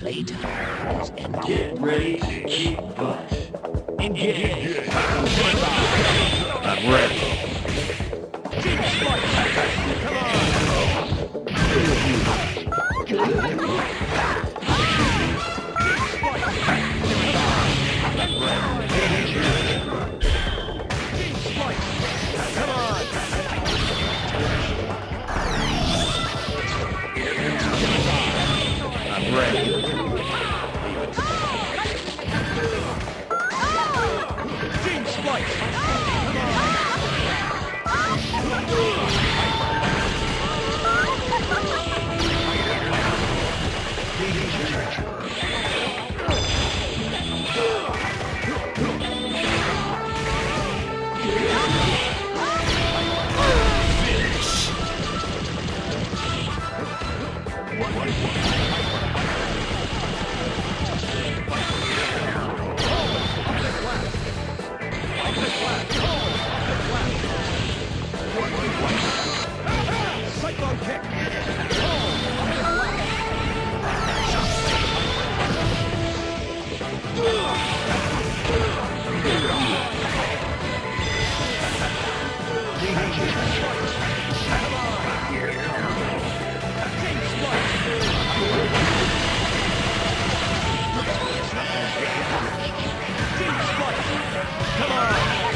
Playtime is ended. Get ready to kick butt. Engage. I'm ready. I'm ready. Team Splice! Cyclone kick! Come on!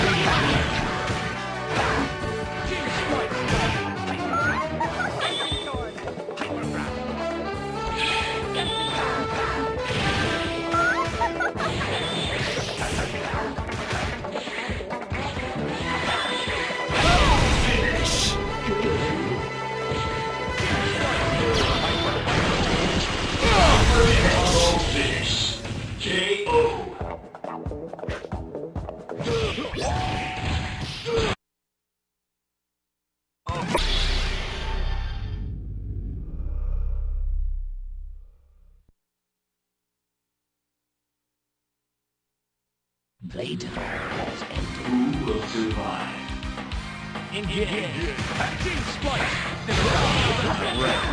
Playtime is ended. Who will survive? Engage! Team Splice! I'm ready.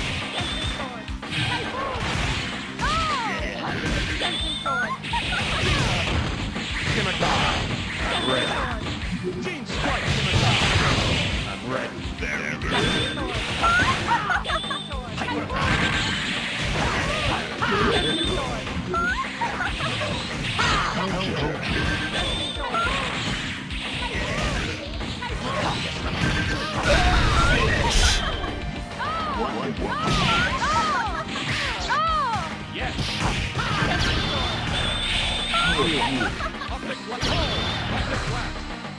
Scimitar! I'm ready. Team Splice! I'm ready. Yes! Optic Blast! Optic Blast!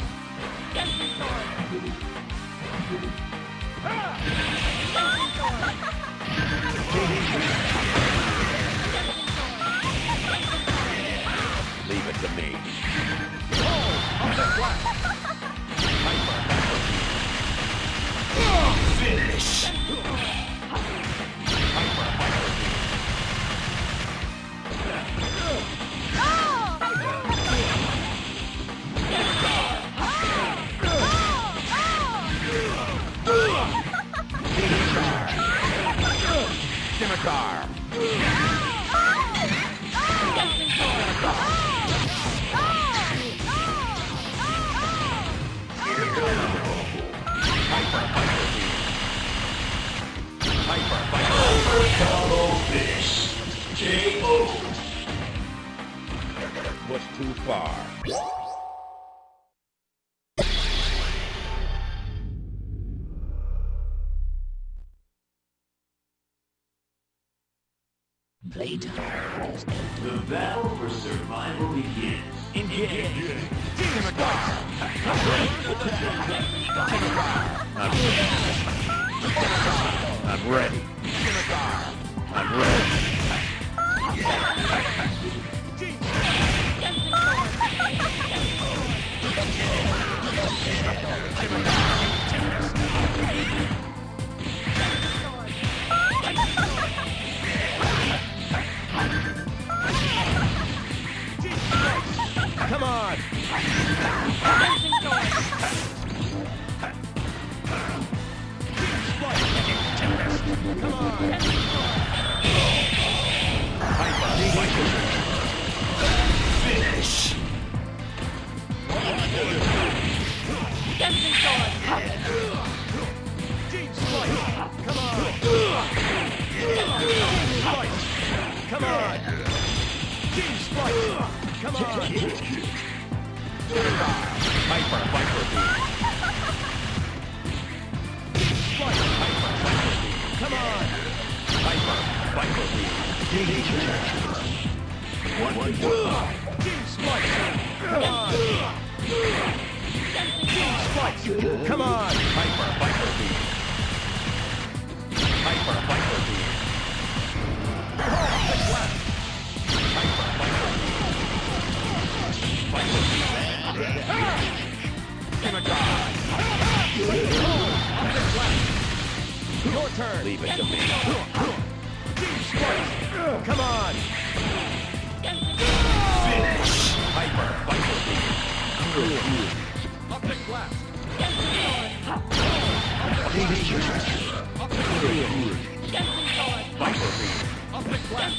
Leave it to me. Optic Blast! Finish. Scimitar! Combo finish. KO. Was too far. Playtime is ended. The battle for survival begins. Engage! Scimitar! I'm ready. Scimitar! I'm ready. Come on! Come on! Dancing sword. Deep strike. Come on. Deep strike. Come on. Deep strike. Come on. Hyper beam. Deep strike. Hyper beam. Come on. Hyper beam. Deep strike. Come on. Deep strike. Come on. Hyper beam. Hyper beam. Behold the blast. Hyper beam. Your turn. Leave it to me. Deep strike. Come on. Finish. Hyper beam. Optic blast. Finish. Optic beam. Optic blast.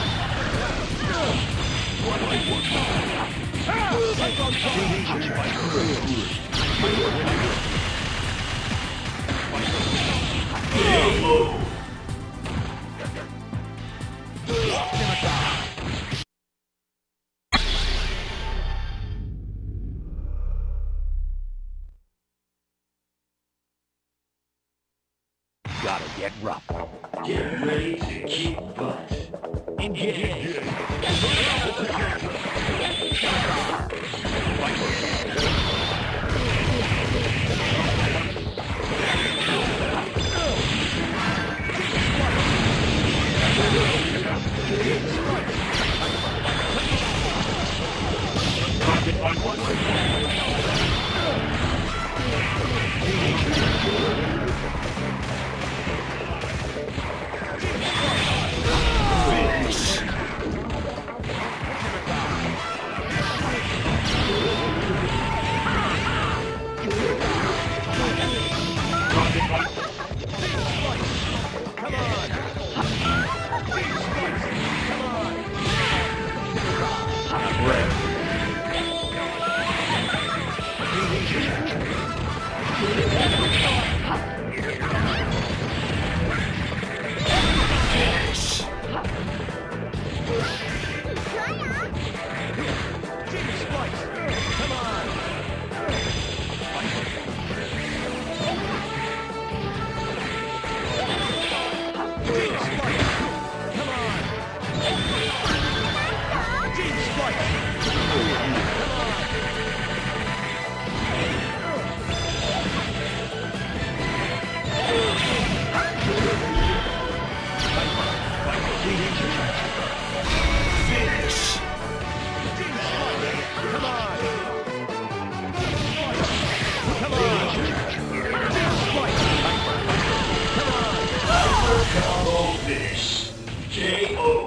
Gotta get rough. Get ready to kick butt. Engage. Combo finish. J.O.